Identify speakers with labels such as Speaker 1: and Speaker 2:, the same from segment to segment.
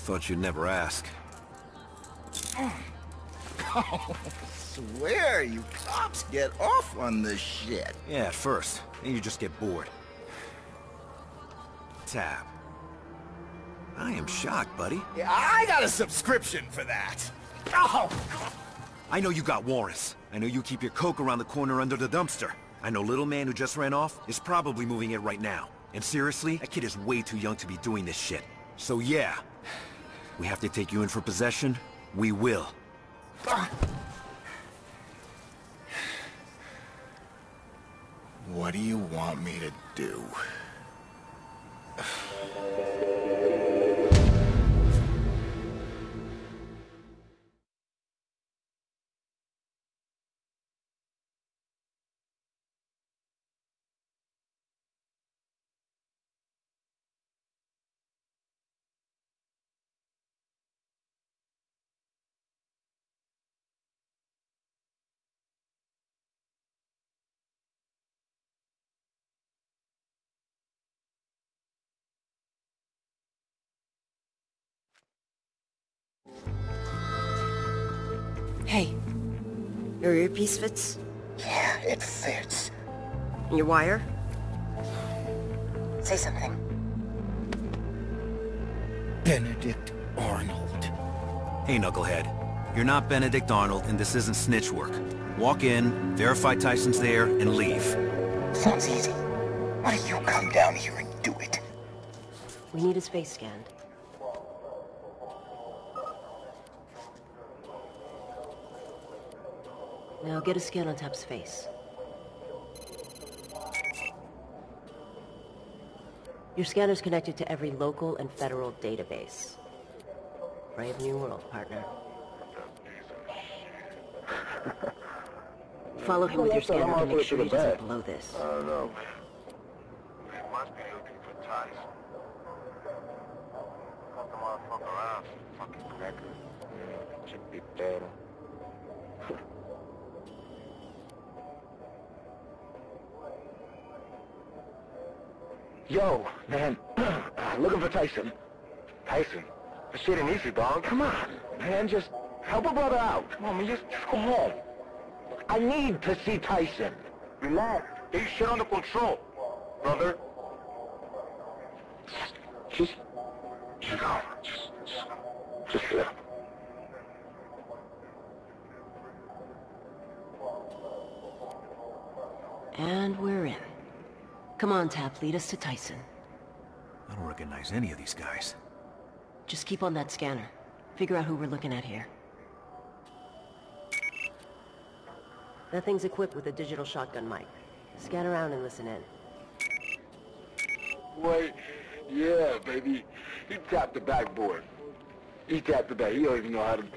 Speaker 1: thought you'd never ask.
Speaker 2: Oh, swear you cops get off on this shit.
Speaker 1: Yeah, at first. Then you just get bored. Tab. I am shocked, buddy.
Speaker 2: Yeah, I got a subscription for that. Oh!
Speaker 1: I know you got warrants. I know you keep your coke around the corner under the dumpster. I know little man who just ran off is probably moving it right now. And seriously, that kid is way too young to be doing this shit. So yeah, we have to take you in for possession. We will.
Speaker 2: What do you want me to do?
Speaker 3: Hey, your earpiece fits?
Speaker 2: Yeah, it fits.
Speaker 3: Your wire? Say something.
Speaker 2: Benedict Arnold.
Speaker 1: Hey, Knucklehead. You're not Benedict Arnold, and this isn't snitch work. Walk in, verify Tyson's there, and leave.
Speaker 2: Sounds easy. Why don't you come down here and do it?
Speaker 3: We need his face scanned. Now get a scan on Tap's face. Your scanner's connected to every local and federal database. Brave new world, partner. Follow him with your scanner to make sure he doesn't blow this.
Speaker 4: I don't know. They must be looking for Tyson. Cut the motherfucker out. Fucking cracker. Should be dead.
Speaker 5: Yo, man, looking for Tyson.
Speaker 4: Tyson? This shit ain't easy, dog.
Speaker 5: Come on, man, just help a brother out.
Speaker 4: Come on, man, just go home.
Speaker 5: I need to see Tyson.
Speaker 4: Relax. Get your shit under control, brother.
Speaker 5: Just go. Just go.
Speaker 3: And we're in. Come on, Tap, lead us to Tyson.
Speaker 1: I don't recognize any of these guys.
Speaker 3: Just keep on that scanner. Figure out who we're looking at here. That thing's equipped with a digital shotgun mic. Scan around and listen in.
Speaker 5: Wait, yeah, baby. He tapped the backboard. He tapped the back. He don't even know how to...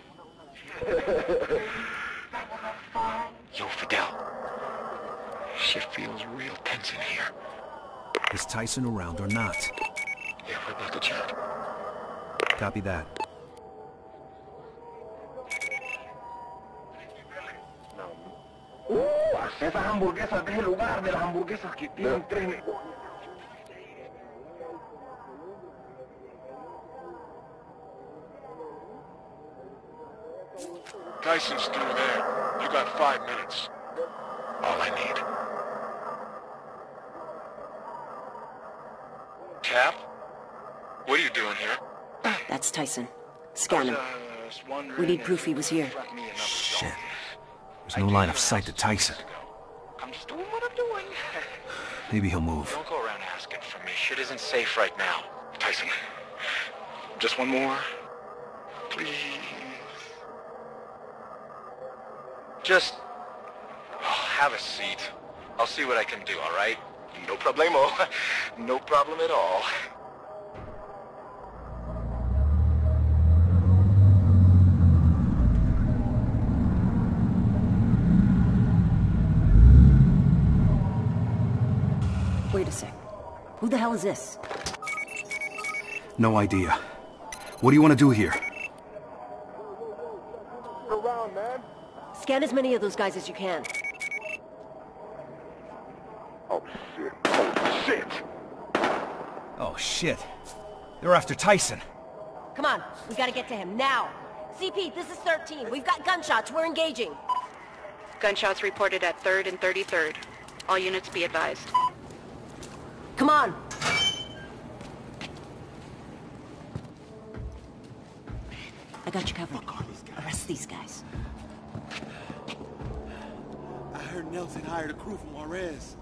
Speaker 2: Yo, Fidel. Shit feels real tense in here.
Speaker 1: Is Tyson around or not?
Speaker 2: Yeah, we're about to chat.
Speaker 1: Copy that.
Speaker 5: Esas hamburguesas de ese lugar, de las hamburguesas que tienen tres...
Speaker 4: Tyson's through there. You got 5 minutes.
Speaker 2: All I need.
Speaker 4: Tap? What are you doing here?
Speaker 3: That's Tyson. Scan him. We need proof he was here.
Speaker 1: Shit. There's no line of sight to Tyson.
Speaker 4: I'm just doing what I'm doing.
Speaker 1: Maybe he'll move.
Speaker 2: Don't go around asking for me. Shit isn't safe right now.
Speaker 4: Tyson, just one more. Please.
Speaker 2: Just... have a seat. I'll see what I can do, all right?
Speaker 4: No problemo. No problem at all.
Speaker 3: Wait a sec. Who the hell is this?
Speaker 1: No idea. What do you want to do here?
Speaker 4: Around, man.
Speaker 3: Scan as many of those guys as you can.
Speaker 4: Oh, shit. Oh, shit.
Speaker 1: Oh, shit. They're after Tyson.
Speaker 3: Come on, we gotta get to him, now! CP, this is 13. We've got gunshots. We're engaging.
Speaker 6: Gunshots reported at 3rd and 33rd. All units be advised.
Speaker 3: Come on! I got you covered. Arrest these guys.
Speaker 7: I heard Nelson hired a crew from Juarez.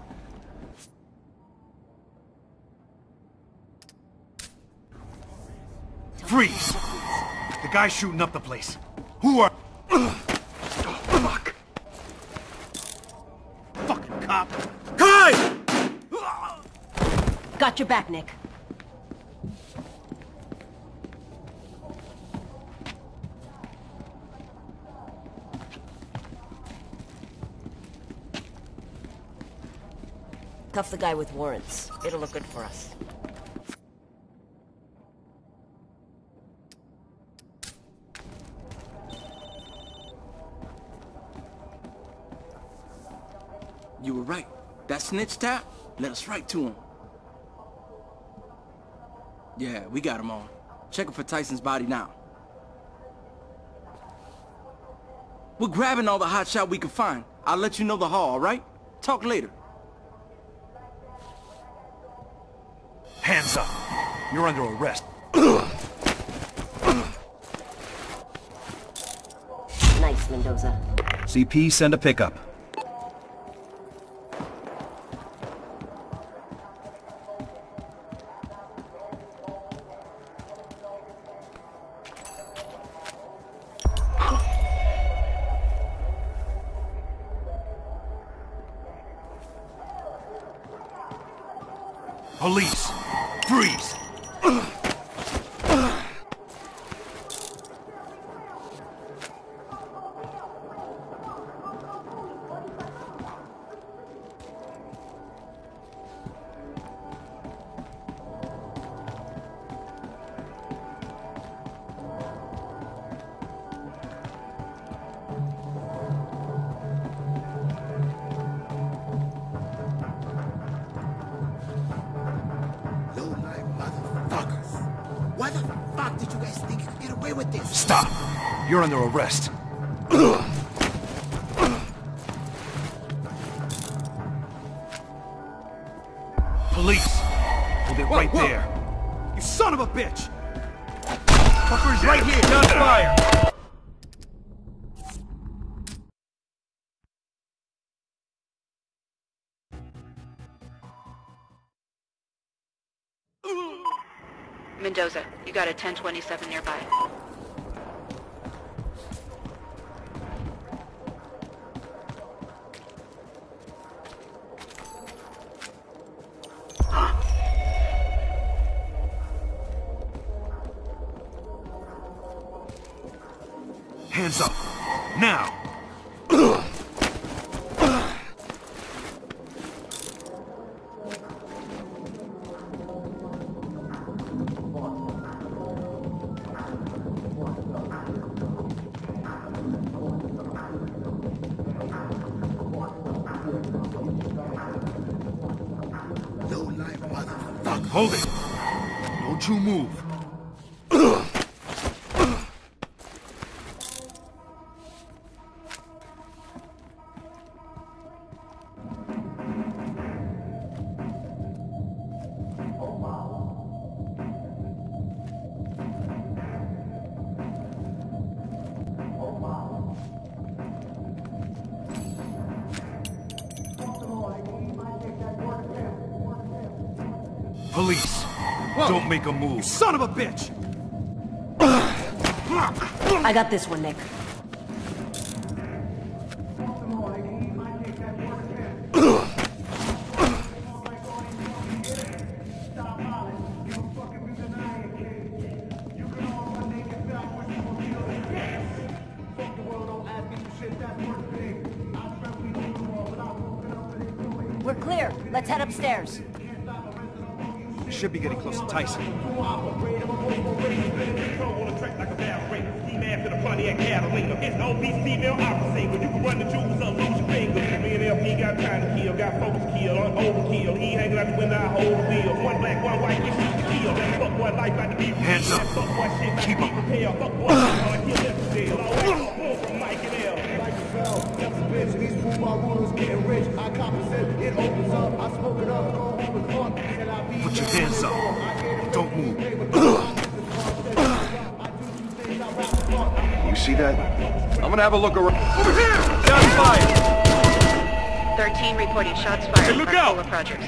Speaker 1: Freeze! The guy's shooting up the place. Who are... Fuck! Fucking cop! Kai!
Speaker 3: Got your back, Nick. Cuff the guy with warrants. It'll look good for us.
Speaker 7: You were right. That snitch tap led us right to him. Yeah, we got him on. Checking for Tyson's body now. We're grabbing all the hotshot we can find. I'll let you know the haul, all right? Talk later.
Speaker 1: Hands up. You're under arrest.
Speaker 3: Nice, Mendoza.
Speaker 1: CP, send a pickup. Police! Freeze!
Speaker 7: Why the fuck did you guys think you could get away with this?
Speaker 1: Stop! You're under arrest. Police! Hold it right there. You son of a bitch! Fucker's right here! Down fire!
Speaker 6: Mendoza, you got a 1027 nearby.
Speaker 1: Hands up! Now! Hold it! Don't you move! Police! Whoa. Don't make a move! You son of a bitch!
Speaker 3: I got this one, Nick. We're clear. Let's head upstairs.
Speaker 1: Should be getting close to Tyson.
Speaker 8: His obese female opera singer. You can run the jewels up, lose your fingers. Me and LP got time to kill, got folks to kill, on overkill. He hanging out the window, I hold the wheel. One black, one white, we shoot to kill. That fuck one
Speaker 1: Hands up. Keep them. Put your hands up. Don't move.
Speaker 2: You see that? I'm gonna have a look around. Over here! Shots fired!
Speaker 6: 13 reporting shots fired.
Speaker 8: Hey, look out!
Speaker 6: Projects.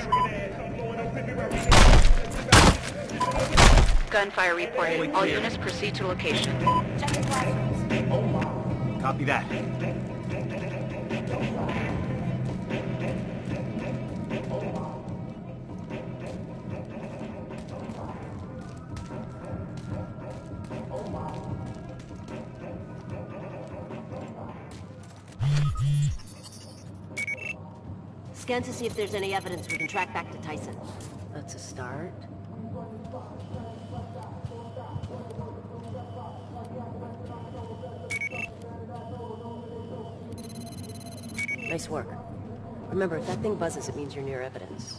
Speaker 6: Gunfire reported. All units proceed to location.
Speaker 1: Copy that.
Speaker 3: Scan to see if there's any evidence we can track back to Tyson. That's a start. Nice work. Remember, if that thing buzzes, it means you're near evidence.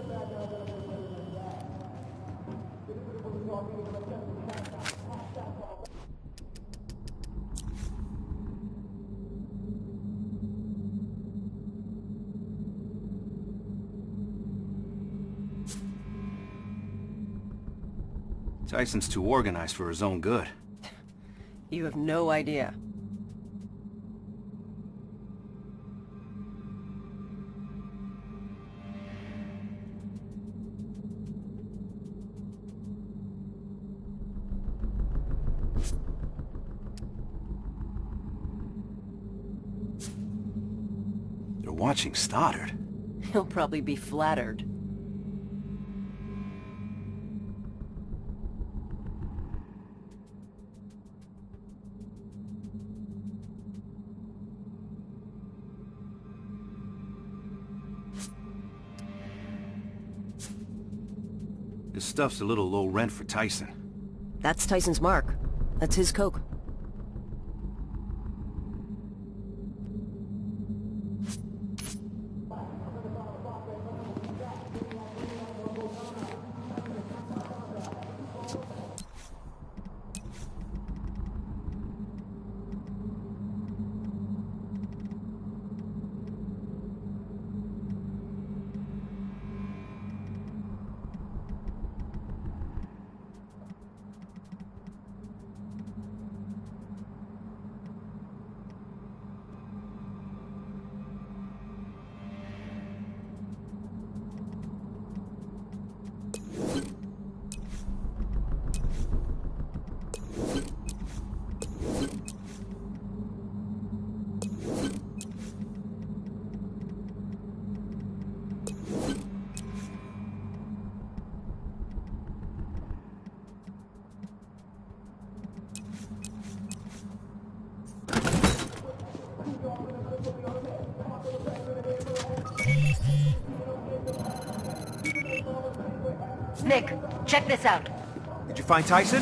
Speaker 1: Tyson's too organized for his own good.
Speaker 3: You have no idea.
Speaker 1: They're watching Stoddard.
Speaker 3: He'll probably be flattered.
Speaker 1: This stuff's a little low rent for Tyson.
Speaker 3: That's Tyson's mark. That's his coke. Nick, check this out.
Speaker 1: Did you find Tyson?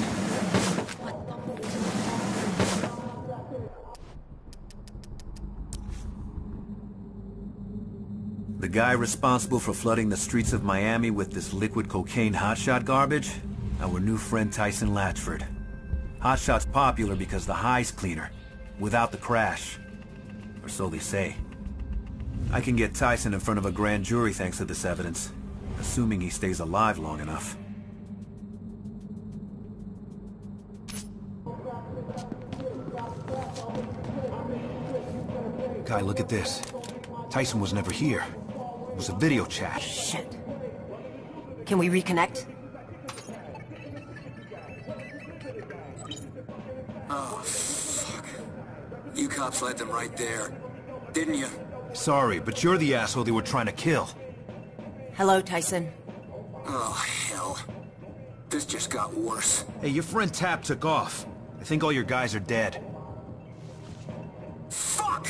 Speaker 1: The guy responsible for flooding the streets of Miami with this liquid cocaine hotshot garbage? Our new friend Tyson Latchford. Hotshot's popular because the high's cleaner, without the crash. Or so they say. I can get Tyson in front of a grand jury thanks to this evidence. Assuming he stays alive long enough. Guy, look at this. Tyson was never here. It was a video chat.
Speaker 3: Shit. Can we reconnect?
Speaker 9: Oh, fuck. You cops led them right there. Didn't you?
Speaker 1: Sorry, but you're the asshole they were trying to kill.
Speaker 3: Hello, Tyson.
Speaker 9: Oh, hell. This just got worse.
Speaker 1: Hey, your friend Tap took off. I think all your guys are dead.
Speaker 9: Fuck!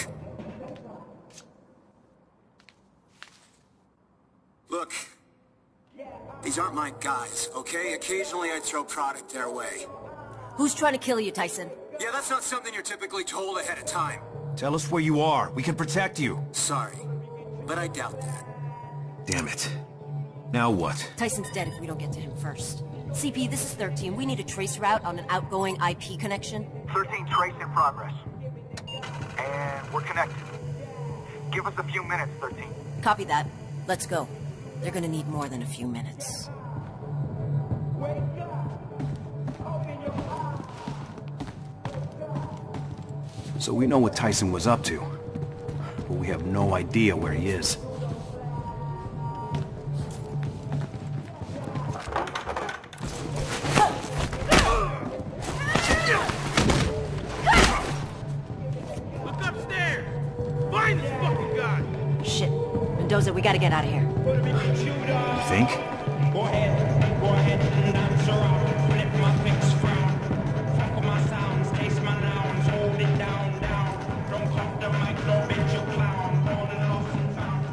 Speaker 9: Look, these aren't my guys, okay? Occasionally I throw product their way.
Speaker 3: Who's trying to kill you, Tyson?
Speaker 9: Yeah, that's not something you're typically told ahead of time.
Speaker 1: Tell us where you are. We can protect you.
Speaker 9: Sorry, but I doubt that.
Speaker 1: Damn it. Now what?
Speaker 3: Tyson's dead if we don't get to him first. CP, this is 13. We need a trace route on an outgoing IP connection.
Speaker 9: 13 trace in progress. And we're connected. Give us a few minutes, 13.
Speaker 3: Copy that. Let's go. They're gonna need more than a few minutes.
Speaker 1: So we know what Tyson was up to, but we have no idea where he is.
Speaker 8: Look upstairs! Find this fucking guy!
Speaker 3: Shit. Mendoza, we gotta get out of here.
Speaker 1: You think?
Speaker 8: Go ahead, dance around. Flip my fix frown. Fuck with my sounds, taste my nouns, hold it down. Don't cut the mic, don't bitch you clown. All the lost and found.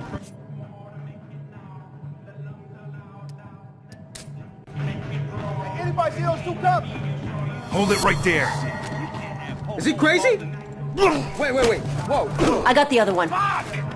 Speaker 5: Anybody see those two cops?
Speaker 1: Hold it right there.
Speaker 7: Is he crazy? Wait. Whoa.
Speaker 3: I got the other one.
Speaker 8: Fuck!